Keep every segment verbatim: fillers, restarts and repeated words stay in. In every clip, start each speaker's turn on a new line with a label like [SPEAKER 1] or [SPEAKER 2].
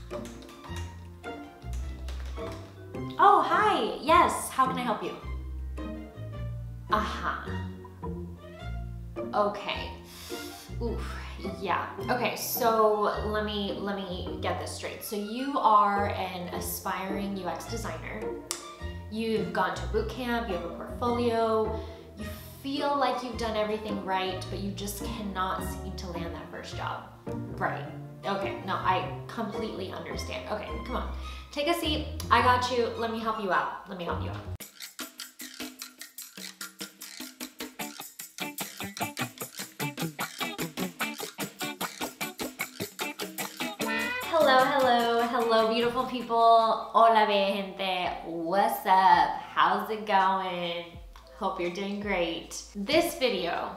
[SPEAKER 1] Oh, hi. Yes, how can I help you? Uh-huh. Okay. Oof, yeah. Okay, so let me let me get this straight. So you are an aspiring U X designer. You've gone to boot camp, you have a portfolio, you feel like you've done everything right, but you just cannot seem to land that first job. Right. Okay, no, I completely understand. Okay, come on. Take a seat. I got you. Let me help you out. Let me help you out. Hello, hello, hello, beautiful people. Hola, gente. What's up? How's it going? Hope you're doing great. This video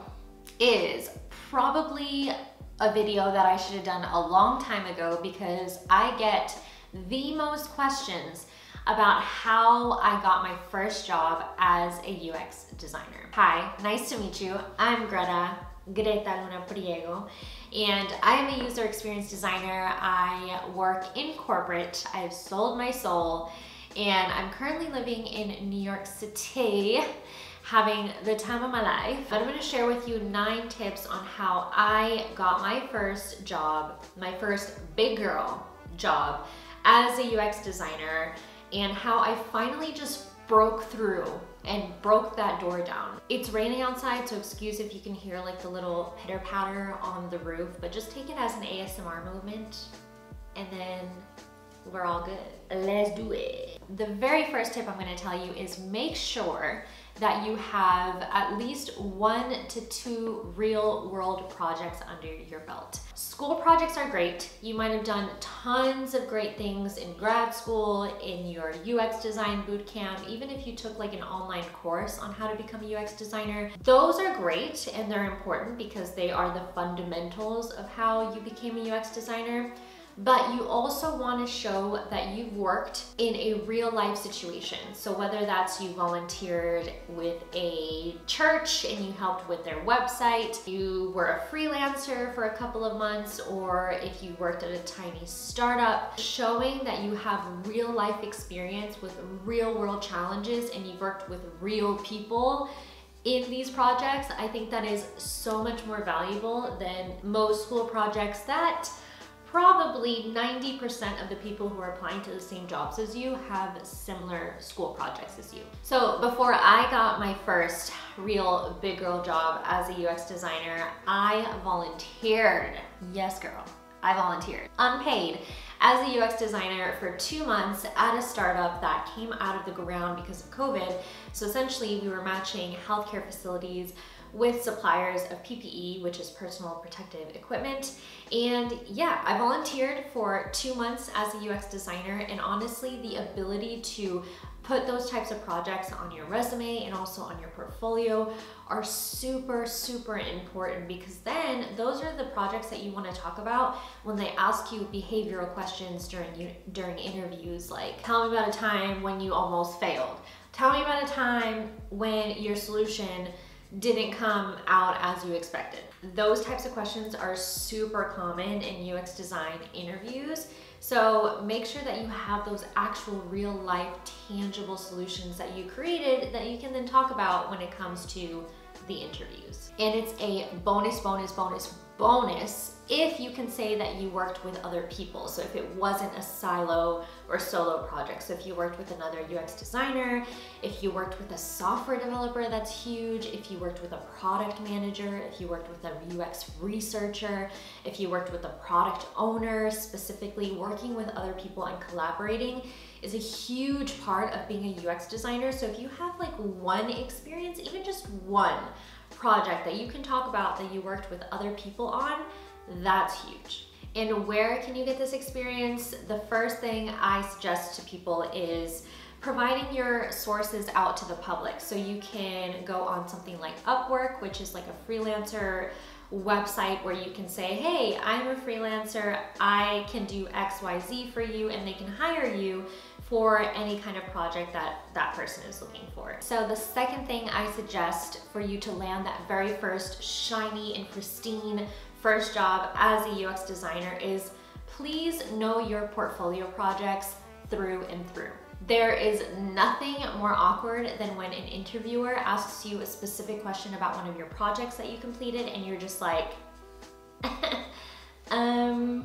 [SPEAKER 1] is probably a video that I should have done a long time ago because I get the most questions about how I got my first job as a U X designer. Hi, nice to meet you. I'm Greta, Greta Priego, and I am a user experience designer. I work in corporate. I've sold my soul, and I'm currently living in New York City, having the time of my life. But I'm gonna share with you nine tips on how I got my first job, my first big girl job as a U X designer, and how I finally just broke through and broke that door down. It's raining outside, so excuse if you can hear like the little pitter patter on the roof, but just take it as an A S M R movement, and then we're all good. Let's do it. The very first tip I'm gonna tell you is make sure that you have at least one to two real world projects under your belt. School projects are great. You might have done tons of great things in grad school, in your U X design boot camp, even if you took like an online course on how to become a U X designer. Those are great and they're important because they are the fundamentals of how you became a U X designer. But you also want to show that you've worked in a real life situation. So whether that's you volunteered with a church and you helped with their website, you were a freelancer for a couple of months, or if you worked at a tiny startup, showing that you have real life experience with real world challenges and you've worked with real people in these projects, I think that is so much more valuable than most school projects that probably ninety percent of the people who are applying to the same jobs as you have similar school projects as you. So before I got my first real big girl job as a U X designer, I volunteered. Yes, girl, I volunteered. Unpaid as a U X designer for two months at a startup that came out of the ground because of COVID. So essentially we were matching healthcare facilities with suppliers of P P E, which is personal protective equipment. And yeah, I volunteered for two months as a U X designer, and honestly, the ability to put those types of projects on your resume and also on your portfolio are super, super important, because then those are the projects that you want to talk about when they ask you behavioral questions during, you, during interviews, like, tell me about a time when you almost failed. Tell me about a time when your solution didn't come out as you expected. Those types of questions are super common in U X design interviews. So make sure that you have those actual real life tangible solutions that you created that you can then talk about when it comes to the interviews. And it's a bonus, bonus, bonus, bonus if you can say that you worked with other people. So if it wasn't a silo or solo project. So if you worked with another U X designer, if you worked with a software developer, that's huge. If you worked with a product manager, if you worked with a U X researcher, if you worked with a product owner, specifically working with other people and collaborating is a huge part of being a U X designer. So if you have like one experience, even just one project that you can talk about that you worked with other people on, that's huge. And where can you get this experience? The first thing I suggest to people is providing your sources out to the public. So you can go on something like Upwork, which is like a freelancer website where you can say, hey, I'm a freelancer, I can do X Y Z for you, and they can hire you for any kind of project that that person is looking for. So the second thing I suggest for you to land that very first shiny and pristine first job as a U X designer is please know your portfolio projects through and through. There is nothing more awkward than when an interviewer asks you a specific question about one of your projects that you completed and you're just like, um,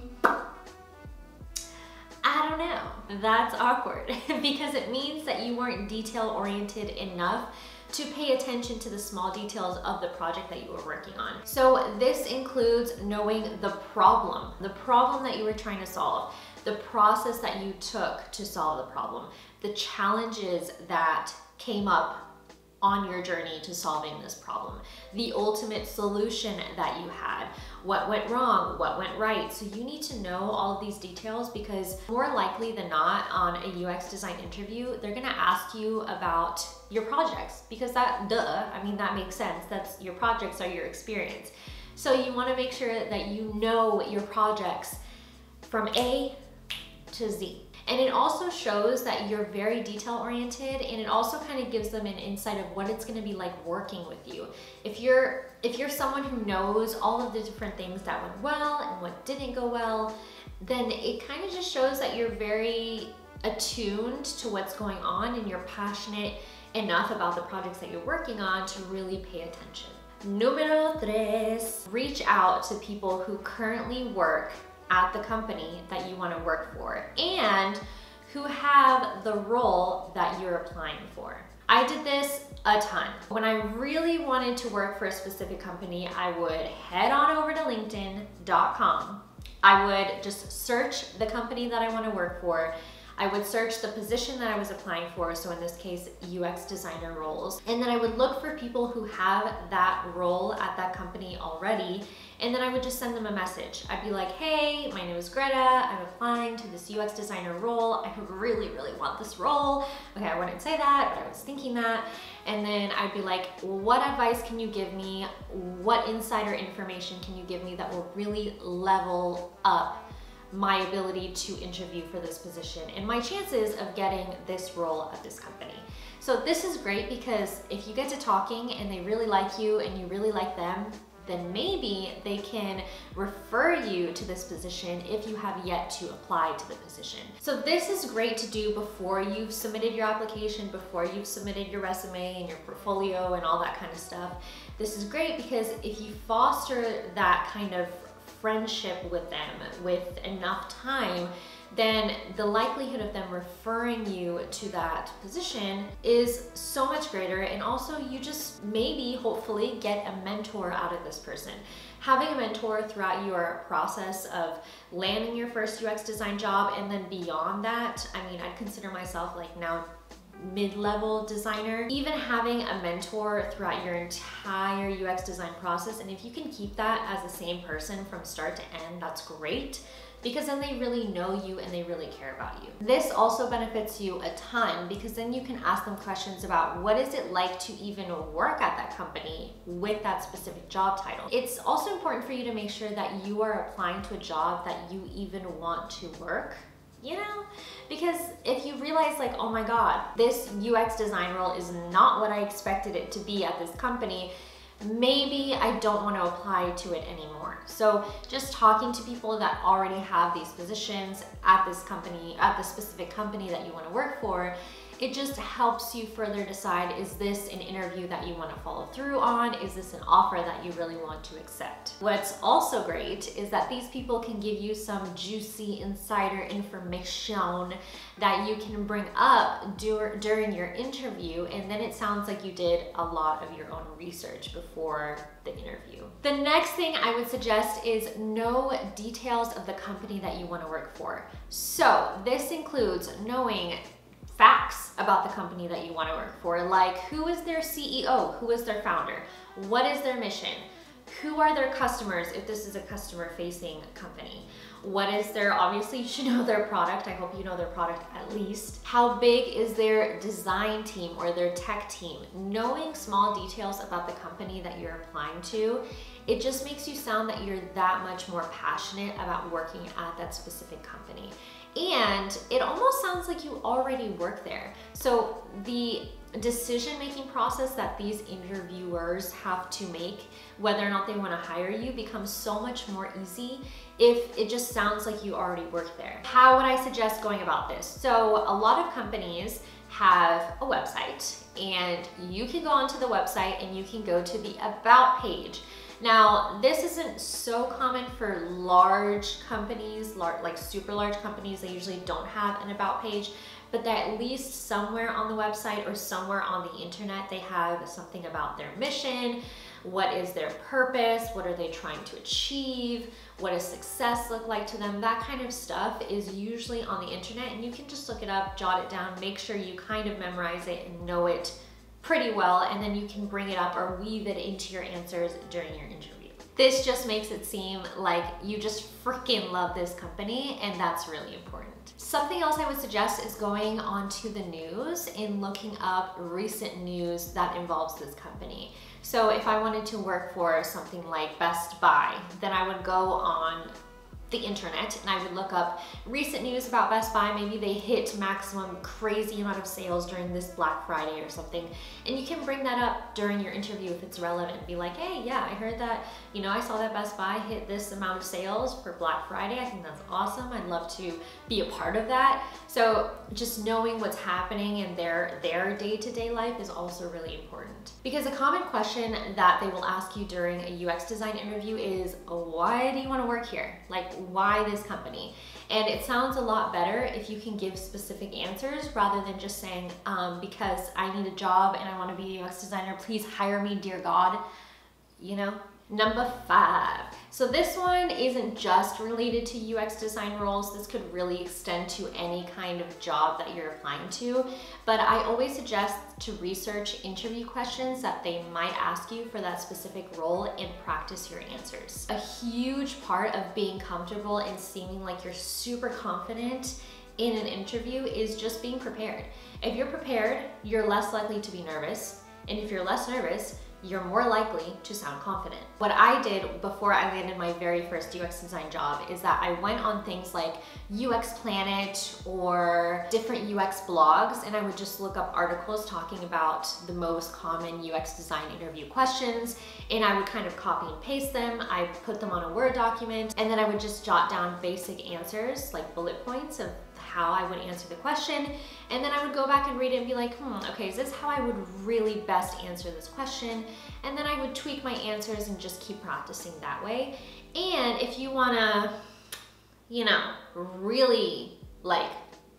[SPEAKER 1] I don't know. That's awkward because it means that you weren't detail oriented enough to pay attention to the small details of the project that you were working on. So this includes knowing the problem, the problem that you were trying to solve, the process that you took to solve the problem, the challenges that came up on your journey to solving this problem, the ultimate solution that you had, what went wrong, what went right. So you need to know all of these details because more likely than not on a U X design interview, they're gonna ask you about your projects because that, duh, I mean, that makes sense. That's your projects are your experience. So you wanna make sure that you know your projects from A to Z. And it also shows that you're very detail oriented, and it also kind of gives them an insight of what it's going to be like working with you. If you're if you're someone who knows all of the different things that went well and what didn't go well, then it kind of just shows that you're very attuned to what's going on and you're passionate enough about the projects that you're working on to really pay attention. Número tres, reach out to people who currently work at the company that you want to work for and who have the role that you're applying for. I did this a ton. When I really wanted to work for a specific company, I would head on over to linkedin dot com. I would just search the company that I want to work for. I would search the position that I was applying for, so in this case, U X designer roles. And then I would look for people who have that role at that company already, and then I would just send them a message. I'd be like, hey, my name is Greta, I'm applying to this U X designer role. I really, really want this role. Okay, I wouldn't say that, but I was thinking that. And then I'd be like, what advice can you give me? What insider information can you give me that will really level up my ability to interview for this position and my chances of getting this role at this company? So this is great because if you get to talking and they really like you and you really like them, then maybe they can refer you to this position if you have yet to apply to the position. So this is great to do before you've submitted your application, before you've submitted your resume and your portfolio and all that kind of stuff. This is great because if you foster that kind of friendship with them with enough time, then the likelihood of them referring you to that position is so much greater. And also you just maybe, hopefully, get a mentor out of this person. Having a mentor throughout your process of landing your first U X design job and then beyond that, I mean, I'd consider myself like now mid-level designer. Even having a mentor throughout your entire U X design process, and if you can keep that as the same person from start to end, that's great, because then they really know you and they really care about you. This also benefits you a ton because then you can ask them questions about what is it like to even work at that company with that specific job title. It's also important for you to make sure that you are applying to a job that you even want to work, you know? Because if you realize like, oh my God, this U X design role is not what I expected it to be at this company, maybe I don't want to apply to it anymore. So just talking to people that already have these positions at this company, at the specific company that you want to work for, it just helps you further decide, is this an interview that you want to follow through on? Is this an offer that you really want to accept? What's also great is that these people can give you some juicy insider information that you can bring up dur during your interview, and then it sounds like you did a lot of your own research before the interview. The next thing I would suggest is know details of the company that you want to work for. So this includes knowing facts about the company that you want to work for, like who is their C E O, who is their founder, what is their mission, who are their customers if this is a customer facing company, what is their, obviously you should know their product, I hope you know their product at least, how big is their design team or their tech team. Knowing small details about the company that you're applying to it just makes you sound that you're that much more passionate about working at that specific company. And it almost sounds like you already work there. So the decision-making process that these interviewers have to make, whether or not they want to hire you, becomes so much more easy if it just sounds like you already work there. How would I suggest going about this? So a lot of companies have a website, and you can go onto the website and you can go to the About page. Now, this isn't so common for large companies, large, like super large companies. They usually don't have an About page, but that at least somewhere on the website or somewhere on the internet, they have something about their mission. What is their purpose? What are they trying to achieve? What does success look like to them? That kind of stuff is usually on the internet, and you can just look it up, jot it down, make sure you kind of memorize it and know it pretty well, and then you can bring it up or weave it into your answers during your interview. This just makes it seem like you just freaking love this company, and that's really important. Something else I would suggest is going onto the news and looking up recent news that involves this company. So if I wanted to work for something like Best Buy, then I would go on the internet and I would look up recent news about Best Buy. Maybe they hit maximum crazy amount of sales during this Black Friday or something, and you can bring that up during your interview if it's relevant. Be like, hey, yeah, I heard that, you know, I saw that Best Buy hit this amount of sales for Black Friday. I think that's awesome. I'd love to be a part of that. So just knowing what's happening in their their day-to-day life is also really important, because a common question that they will ask you during a U X design interview is, why do you want to work here? Like, why this company? And it sounds a lot better if you can give specific answers rather than just saying, um, because I need a job and I want to be a U X designer, please hire me, dear God, you know? Number five. So this one isn't just related to U X design roles. This could really extend to any kind of job that you're applying to, but I always suggest to research interview questions that they might ask you for that specific role and practice your answers. A huge part of being comfortable and seeming like you're super confident in an interview is just being prepared. If you're prepared, you're less likely to be nervous, and if you're less nervous, you're more likely to sound confident. What I did before I landed my very first U X design job is that I went on things like U X Planet or different U X blogs, and I would just look up articles talking about the most common U X design interview questions, and I would kind of copy and paste them. I put them on a Word document, and then I would just jot down basic answers, like bullet points of how I would answer the question, and then I would go back and read it and be like, hmm, okay, is this how I would really best answer this question? And then I would tweak my answers and just keep practicing that way. And if you wanna, you know, really like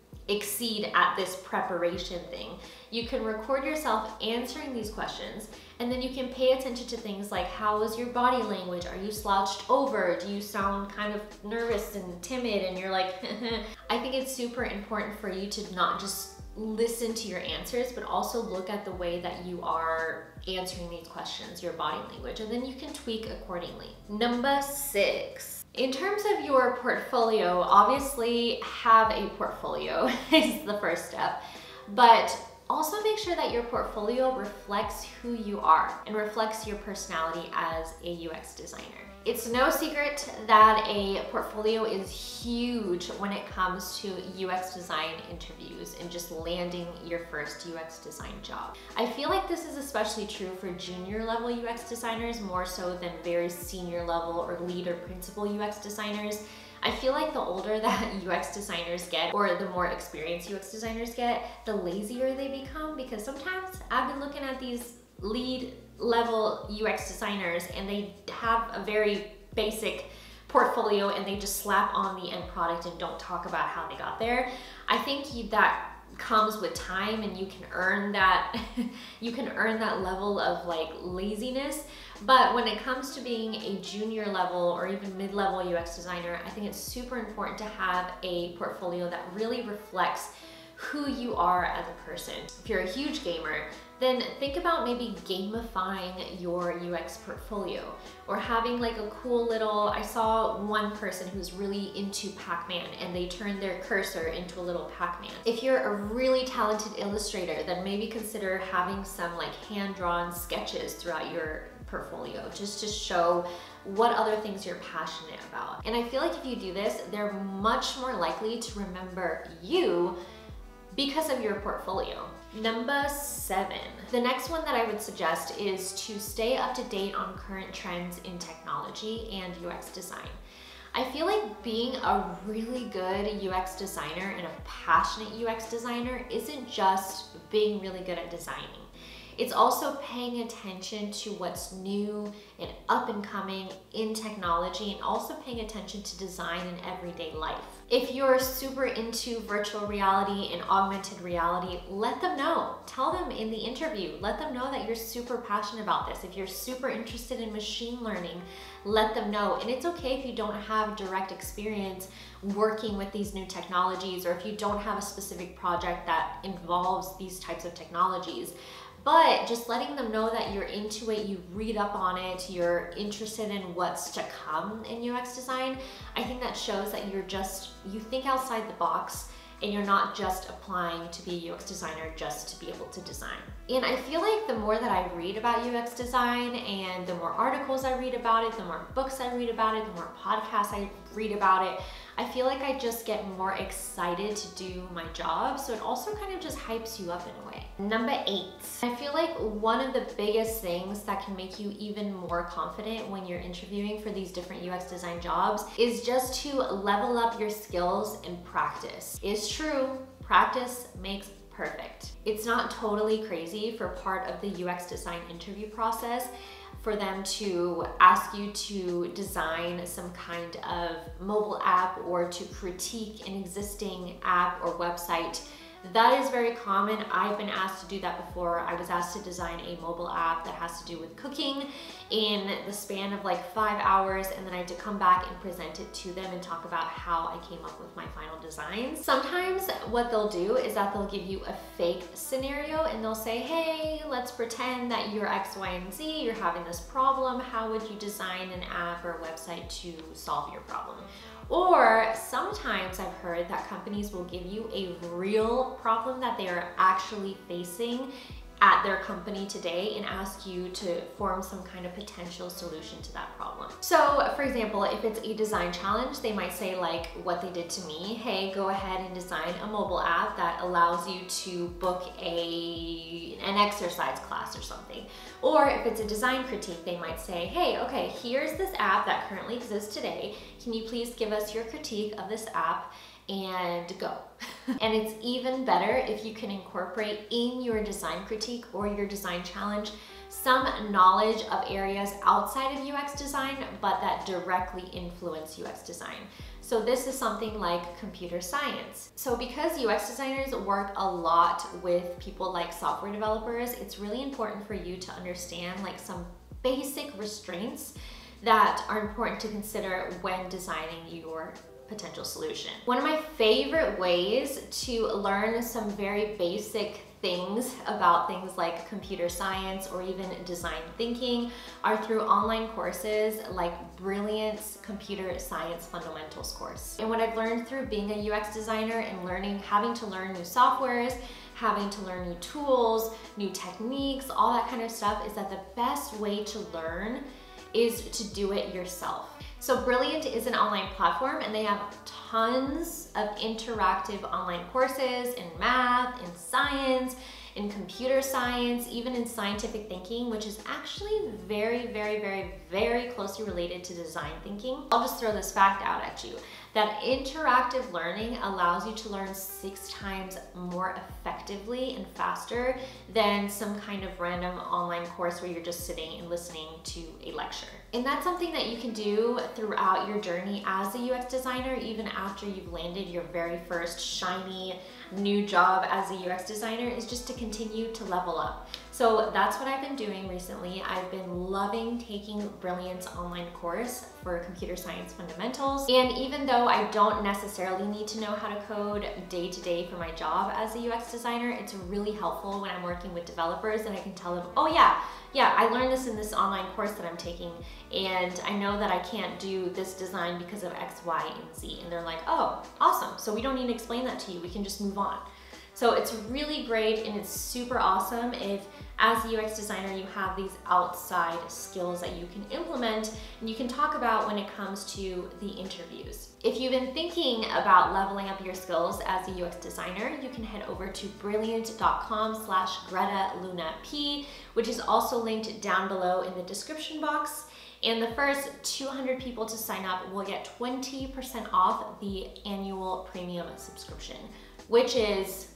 [SPEAKER 1] exceed at this preparation thing, you can record yourself answering these questions, and then you can pay attention to things like, how is your body language? Are you slouched over? Do you sound kind of nervous and timid? And you're like, I think it's super important for you to not just listen to your answers, but also look at the way that you are answering these questions, your body language, and then you can tweak accordingly. Number six. In terms of your portfolio, obviously have a portfolio is the first step, but also make sure that your portfolio reflects who you are and reflects your personality as a U X designer. It's no secret that a portfolio is huge when it comes to U X design interviews and just landing your first U X design job. I feel like this is especially true for junior level U X designers more so than very senior level or lead or principal U X designers. I feel like the older that U X designers get, or the more experienced U X designers get, the lazier they become, because sometimes I've been looking at these lead level U X designers and they have a very basic portfolio and they just slap on the end product and don't talk about how they got there. I think that comes with time, and you can earn that you can earn that level of like laziness. But when it comes to being a junior level or even mid-level U X designer, I think it's super important to have a portfolio that really reflects who you are as a person. If you're a huge gamer, then think about maybe gamifying your U X portfolio, or having like a cool little, I saw one person who's really into Pac-Man and they turned their cursor into a little Pac-Man. If you're a really talented illustrator, then maybe consider having some like hand-drawn sketches throughout your portfolio, just to show what other things you're passionate about. And I feel like if you do this, they're much more likely to remember you because of your portfolio. Number seven. The next one that I would suggest is to stay up to date on current trends in technology and U X design. I feel like being a really good U X designer and a passionate U X designer isn't just being really good at designing. It's also paying attention to what's new and up and coming in technology, and also paying attention to design in everyday life. If you're super into virtual reality and augmented reality, let them know. Tell them in the interview, let them know that you're super passionate about this. If you're super interested in machine learning, let them know. And it's okay if you don't have direct experience working with these new technologies, or if you don't have a specific project that involves these types of technologies. But just letting them know that you're into it, you read up on it, you're interested in what's to come in U X design, I think that shows that you're just, you think outside the box, and you're not just applying to be a U X designer just to be able to design. And I feel like the more that I read about U X design, and the more articles I read about it, the more books I read about it, the more podcasts I read about it, I feel like I just get more excited to do my job. So it also kind of just hypes you up in a way. Number eight. I feel like one of the biggest things that can make you even more confident when you're interviewing for these different U X design jobs is just to level up your skills and practice. It's true, practice makes perfect. It's not totally crazy for part of the U X design interview process for them to ask you to design some kind of mobile app or to critique an existing app or website. That is very common. I've been asked to do that before. I was asked to design a mobile app that has to do with cooking in the span of like five hours, and then I had to come back and present it to them and talk about how I came up with my final designs. Sometimes what they'll do is that they'll give you a fake scenario, and they'll say, hey, let's pretend that you're X, Y, and Z, you're having this problem. How would you design an app or website to solve your problem? Or sometimes I've heard that companies will give you a real problem that they are actually facing at their company today and ask you to form some kind of potential solution to that problem. So for example, if it's a design challenge, they might say like what they did to me, hey, go ahead and design a mobile app that allows you to book a, an exercise class or something. Or if it's a design critique, they might say, hey, okay, here's this app that currently exists today. Can you please give us your critique of this app? And go. And it's even better if you can incorporate in your design critique or your design challenge some knowledge of areas outside of U X design, but that directly influence U X design. So this is something like computer science. So because U X designers work a lot with people like software developers, it's really important for you to understand like some basic restraints that are important to consider when designing your potential solution. One of my favorite ways to learn some very basic things about things like computer science or even design thinking are through online courses like Brilliant's Computer Science Fundamentals course. And what I've learned through being a U X designer and learning, having to learn new softwares, having to learn new tools, new techniques, all that kind of stuff, is that the best way to learn is to do it yourself. So Brilliant is an online platform, and they have tons of interactive online courses in math, in science, in computer science, even in scientific thinking, which is actually very, very, very, very closely related to design thinking. I'll just throw this fact out at you, that interactive learning allows you to learn six times more effectively and faster than some kind of random online course where you're just sitting and listening to a lecture. And that's something that you can do throughout your journey as a U X designer, even after you've landed your very first shiny new job as a U X designer, is just to continue to level up. So that's what I've been doing recently. I've been loving taking Brilliant's online course for computer science fundamentals. And even though I don't necessarily need to know how to code day to day for my job as a U X designer, it's really helpful when I'm working with developers and I can tell them, oh yeah, yeah, I learned this in this online course that I'm taking, and I know that I can't do this design because of X, Y, and Z. And they're like, oh, awesome. So we don't need to explain that to you. We can just move on. So it's really great and it's super awesome if, as a U X designer, you have these outside skills that you can implement and you can talk about when it comes to the interviews. If you've been thinking about leveling up your skills as a U X designer, you can head over to brilliant.com slash Greta Luna P, which is also linked down below in the description box. And the first two hundred people to sign up will get twenty percent off the annual premium subscription, which is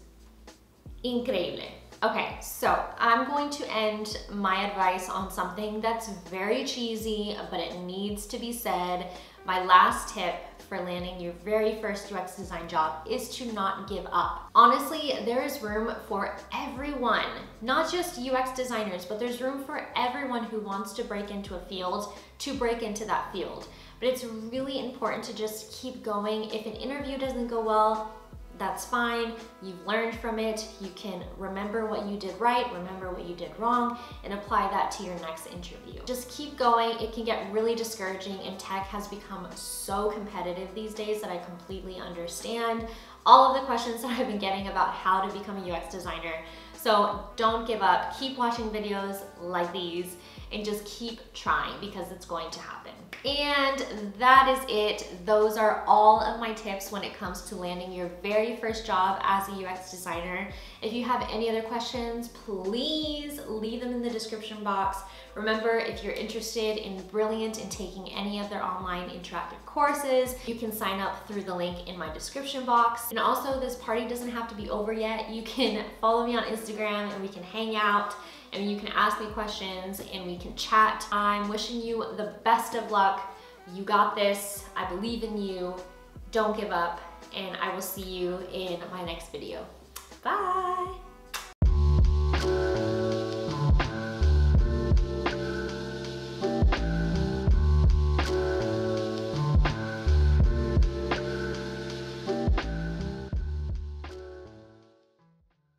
[SPEAKER 1] increíble. Okay, so I'm going to end my advice on something that's very cheesy, but it needs to be said. My last tip for landing your very first U X design job is to not give up. Honestly, there is room for everyone, not just U X designers, but there's room for everyone who wants to break into a field to break into that field. But it's really important to just keep going. If an interview doesn't go well, that's fine. You've learned from it. You can remember what you did right, remember what you did wrong, and apply that to your next interview. Just keep going. It can get really discouraging, and tech has become so competitive these days that I completely understand all of the questions that I've been getting about how to become a U X designer. So don't give up. Keep watching videos like these and just keep trying, because it's going to happen. And that is it. Those are all of my tips when it comes to landing your very first job as a U X designer. If you have any other questions, please leave them in the description box. Remember, if you're interested in Brilliant and taking any of their online interactive courses, you can sign up through the link in my description box. And also, this party doesn't have to be over yet. You can follow me on Instagram and we can hang out and you can ask me questions and we can chat. I'm wishing you the best of luck. You got this. I believe in you. Don't give up, and I will see you in my next video. Bye.